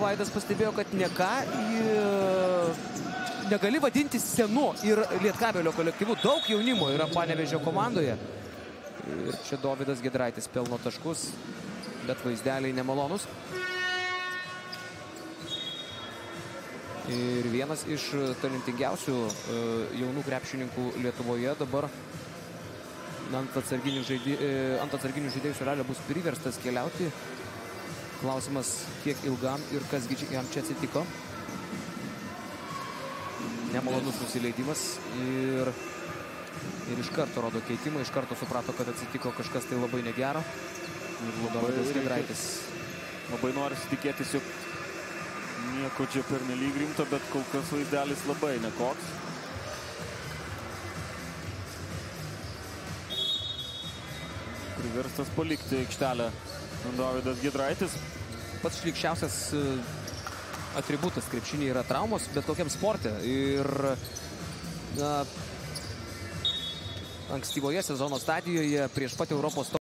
Vaidas pastebėjo, kad negali vadinti senu ir Lietkabelio kolektyvu. Daug jaunimo yra Panevėžio komandoje. Ir čia Dovydas Giedraitis pelno taškus, bet vaizdeliai nemalonus. Ir vienas iš talentingiausių jaunų krepšininkų Lietuvoje dabar ant atsarginių žaidėjų suolelio bus priverstas keliauti. Klausimas, kiek ilgam ir kas jam čia atsitiko. Nemalonus nusileidimas ir iš karto rodo keitimą, iš karto suprato, kad atsitiko kažkas tai labai negero. Ir Dovydas Giedraitis. Labai norisi tikėtis, jog nieko čia pernelyg rimto, bet kol kas vaizdelis labai nekoks. Priverstas palikti aikštelę Dovydas Giedraitis. Pats šlykščiausias atributas krepšinį yra traumos, bet kokiam sporte. Ir ankstyvoje sezono stadijoje prieš pat Europos